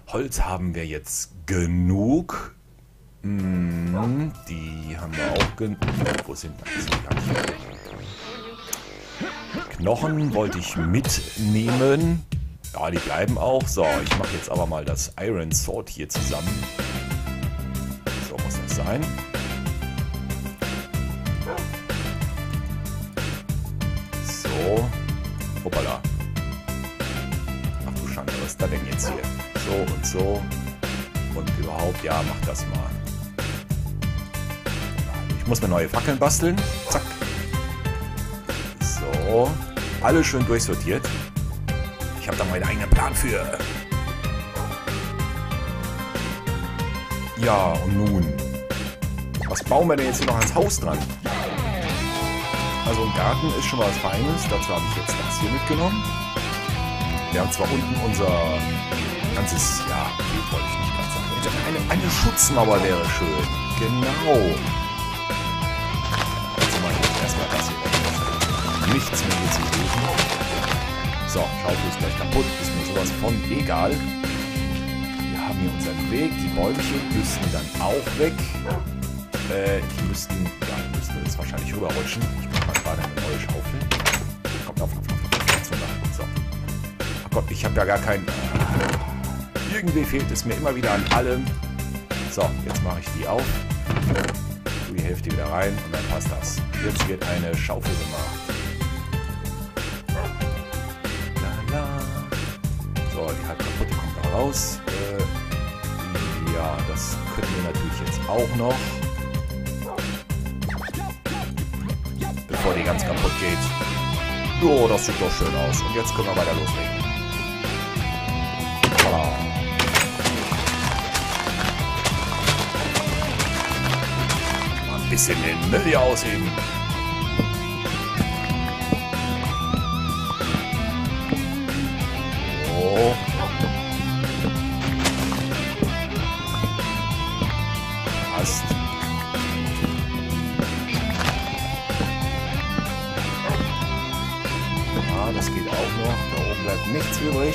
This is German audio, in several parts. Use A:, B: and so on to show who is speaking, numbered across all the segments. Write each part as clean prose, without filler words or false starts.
A: Holz haben wir jetzt genug. Die haben wir auch genug. Wo sind die? Knochen wollte ich mitnehmen. Ja, die bleiben auch. So, ich mache jetzt aber mal das Iron Sword hier zusammen. So muss das sein. So. Hoppala. Ach du Schande, was ist da denn jetzt hier? So und so. Und überhaupt, ja, mach das mal. Ich muss mir neue Fackeln basteln. Zack. So. Alle schön durchsortiert. Ich habe da meinen eigenen Plan für. Ja, und nun. Was bauen wir denn jetzt hier noch ans Haus dran? Also ein Garten ist schon mal was Feines. Dazu habe ich jetzt das hier mitgenommen. Wir haben zwar unten unser ganzes, ja, Bild wollte ich nicht ganz sagen. Eine Schutzmauer wäre schön. Genau. Jetzt mache ich erstmal das hier weg. Nichts mehr hier zu suchen. So, Schaufel ist gleich kaputt. Ist mir sowas von egal. Wir haben hier unseren Weg. Die Bäumchen müssten dann auch weg. Die müssten jetzt wahrscheinlich rüberrutschen. Ich mache mal gerade eine neue Schaufel. Kommt auf. So. Ach Gott, ich habe ja gar keinen... Irgendwie fehlt es mir immer wieder an allem. So, jetzt mache ich die auf. Tu die Hälfte wieder rein und dann passt das. Jetzt wird eine Schaufel gemacht. So, die halb kaputte kommt da raus. Ja, das können wir natürlich jetzt auch noch. Bevor die ganz kaputt geht. Oh, das sieht doch schön aus. Und jetzt können wir weiter loslegen. Voilà. Mal ein bisschen den Müll hier ausheben. So. Passt. Ja, das geht auch noch. Da oben bleibt nichts übrig.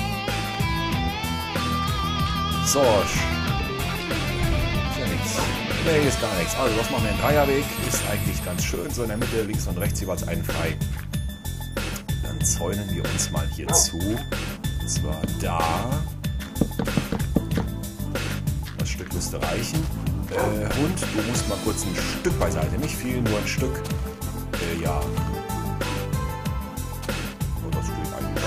A: So. Ist ja nichts. Nee, ist gar nichts. Also, das machen wir in Dreierweg. Ist eigentlich ganz schön. So in der Mitte, links und rechts jeweils einen frei. Dann zäunen wir uns mal hier zu. Und zwar da. Das Stück müsste reichen. Hund, du musst mal kurz ein Stück beiseite. Nicht viel, nur ein Stück. Ja. Nur das Stück eigentlich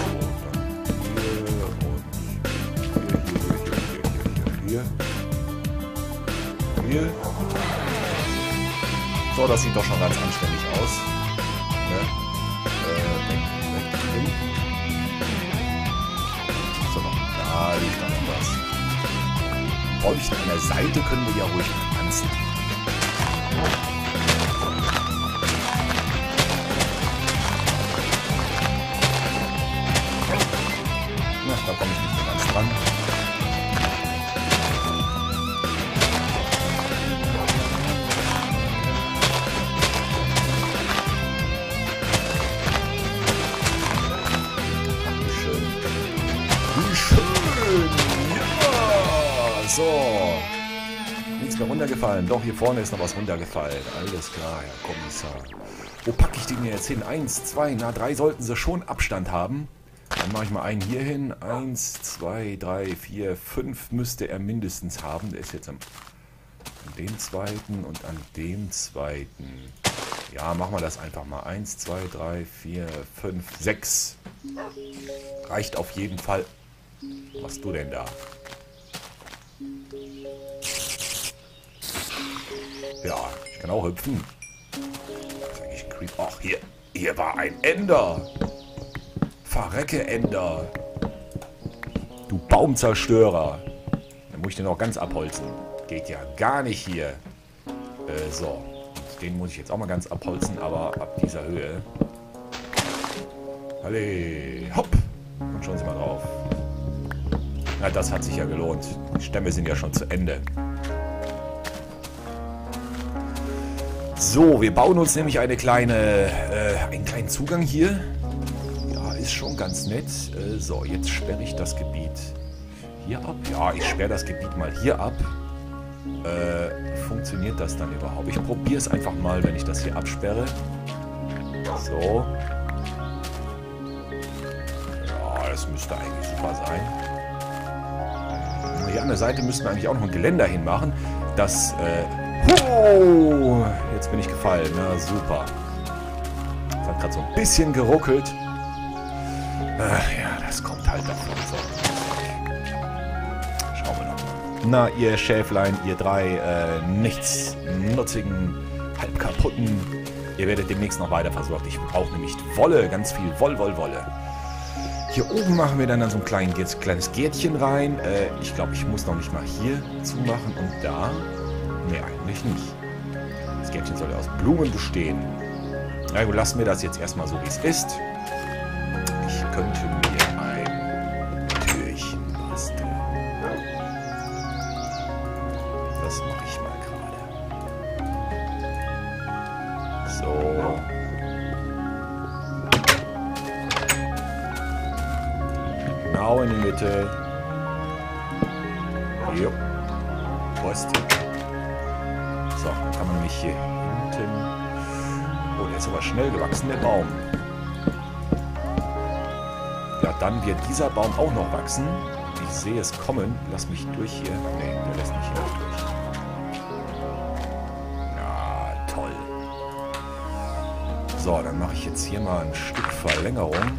A: so. Dann hier und hier. So, das sieht doch schon ganz anständig aus. Ne? Weg. So, da liegt dann noch was. Bäumchen an der Seite können wir ja ruhig tanzen. Na, da komme ich nicht mehr ganz dran. So. Nichts mehr runtergefallen. Doch, hier vorne ist noch was runtergefallen. Alles klar, Herr Kommissar. Wo packe ich den jetzt hin? 1, 2, 3 sollten sie schon Abstand haben. Dann mache ich mal einen hier hin. 1, 2, 3, 4, 5 müsste er mindestens haben. Der ist jetzt an dem zweiten und an dem zweiten. Ja, machen wir das einfach mal. 1, 2, 3, 4, 5, 6. Reicht auf jeden Fall. Was machst du denn da? Ja, ich kann auch hüpfen. Das ist eigentlich ein Creep. Ach, hier war ein Ender. Verrecke, Ender. Du Baumzerstörer. Dann muss ich den auch ganz abholzen. Geht ja gar nicht hier. So. Und den muss ich jetzt auch mal ganz abholzen, aber ab dieser Höhe. Halle, hopp. Und schauen Sie mal drauf. Na, das hat sich ja gelohnt. Die Stämme sind ja schon zu Ende. So, wir bauen uns nämlich einen kleinen Zugang hier. Ja, ist schon ganz nett. So, jetzt sperre ich das Gebiet hier ab? Ja, ich sperre das Gebiet mal hier ab. Funktioniert das dann überhaupt? Ich probiere es einfach mal, wenn ich das hier absperre. So. Ja, das müsste eigentlich super sein. Hier an der Seite müssten wir eigentlich auch noch ein Geländer hinmachen. Das, oh, jetzt bin ich gefallen. Na, super. Das hat gerade so ein bisschen geruckelt. Ja, das kommt halt davon. So. Schauen wir noch mal. Na, ihr Schäflein, ihr drei nichtsnutzigen, halb kaputten. Ihr werdet demnächst noch weiter versorgt. Ich brauche nämlich Wolle, ganz viel Wolle. Hier oben machen wir dann so ein kleines Gärtchen rein. Ich glaube, ich muss noch nicht mal hier zumachen und da. Nee, eigentlich nicht. Das Gärtchen soll ja aus Blumen bestehen. Na gut, lassen wir das jetzt erstmal so, wie es ist. Ich könnte mir ein Türchen basteln. Das mache ich mal gerade. So. Genau in die Mitte. Jo. Prost. So, dann kann man nämlich hier hinten... Oh, der ist aber schnell gewachsen, der Baum. Ja, dann wird dieser Baum auch noch wachsen. Ich sehe es kommen. Lass mich durch hier. Nee, der lässt mich hier nicht durch. Ja, toll. So, dann mache ich jetzt hier mal ein Stück Verlängerung.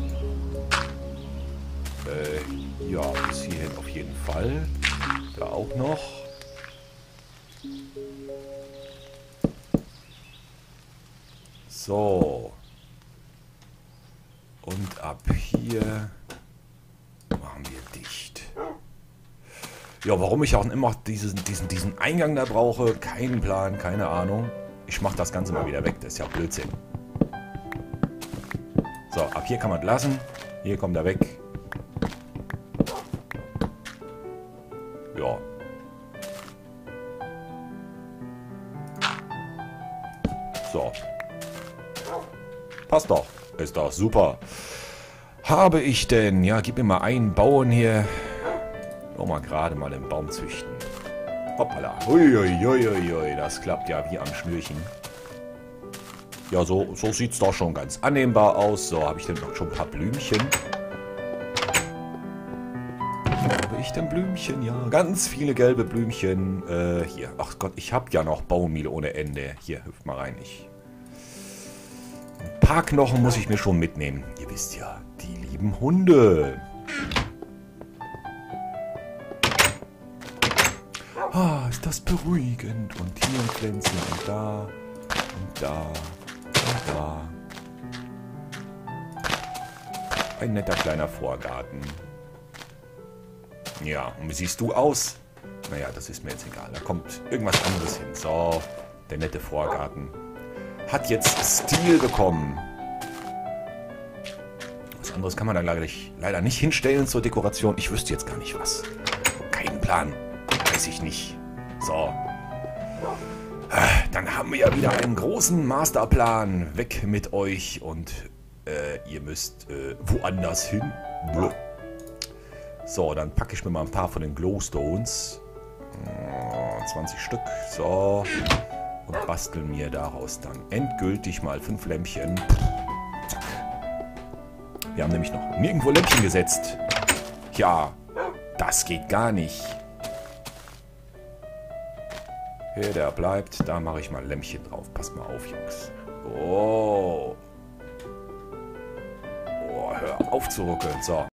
A: Ja, bis hierhin auf jeden Fall. Da auch noch. So. Und ab hier machen wir dicht. Ja, warum ich auch immer diesen Eingang da brauche, keinen Plan, keine Ahnung. Ich mache das Ganze mal wieder weg, das ist ja Blödsinn. So, ab hier kann man lassen. Hier kommt er weg. Ja. So. Passt doch. Ist doch super. Habe ich denn... Ja, gib mir mal einen Bauern hier. Oh, mal gerade mal den Baum züchten. Hoppala. Uiuiuiui. Das klappt ja wie am Schnürchen. Ja, so sieht es doch schon ganz annehmbar aus. So, habe ich denn noch schon ein paar Blümchen? Habe ich denn Blümchen? Ja, ganz viele gelbe Blümchen. Hier. Ach Gott, ich habe ja noch Baummehl ohne Ende. Hier, hüpft mal rein. Ein paar Knochen muss ich mir schon mitnehmen. Ihr wisst ja, die lieben Hunde. Ah, ist das beruhigend. Und hier ein Pflänzchen und da und da und da. Ein netter kleiner Vorgarten. Ja, und wie siehst du aus? Naja, das ist mir jetzt egal. Da kommt irgendwas anderes hin. So, der nette Vorgarten. Hat jetzt Stil bekommen. Was anderes kann man da leider nicht hinstellen zur Dekoration. Ich wüsste jetzt gar nicht was. Keinen Plan. Weiß ich nicht. So. Dann haben wir ja wieder einen großen Masterplan. Weg mit euch und ihr müsst woanders hin. So, dann packe ich mir mal ein paar von den Glowstones. 20 Stück. So. Und bastel mir daraus dann endgültig mal 5 Lämpchen. Wir haben nämlich noch nirgendwo Lämpchen gesetzt. Ja, das geht gar nicht. Hier, der bleibt. Da mache ich mal Lämpchen drauf. Passt mal auf, Jungs. Oh. Oh, hör auf zu ruckeln. So.